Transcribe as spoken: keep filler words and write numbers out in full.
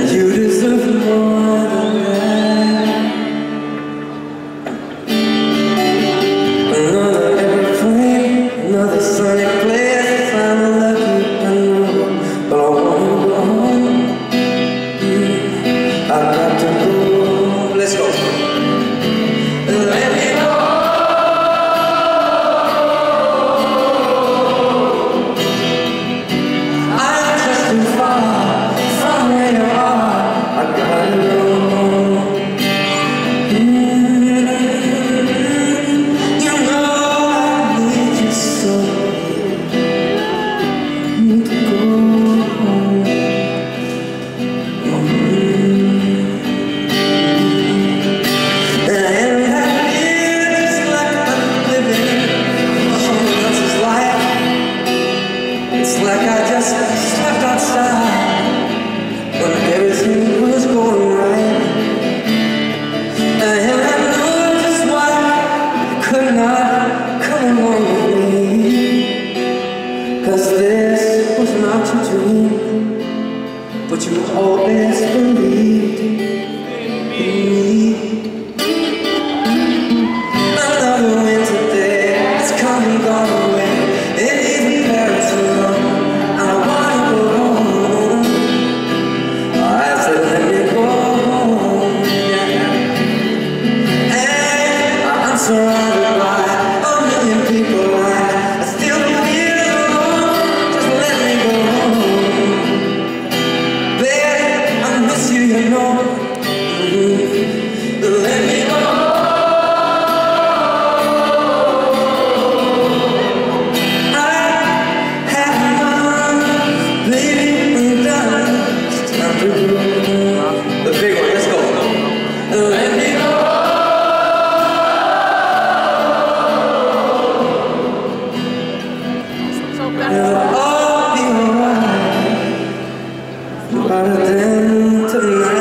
You deserve more than that. Another airplane, another sunny place. I'm lucky, I know, but I wanna go home. mm. I've got to go. Let's go. Let me go. I'm just too far from where you are. I gotta go. It's like I just stepped outside when everything was going right, and I know just why you could not come along with me, 'cause this was not your dream, but you always believed in me. Another winter day has come and gone away, and even Paris alone. Surrounded by a million people, I still feel alone. Just let me go home, baby. I miss you, you know. Mm-hmm. Let me go. I have none, baby. I'm done. It's time to go. The big one. Let's go. Let me go. It'll all be alright, better than tonight.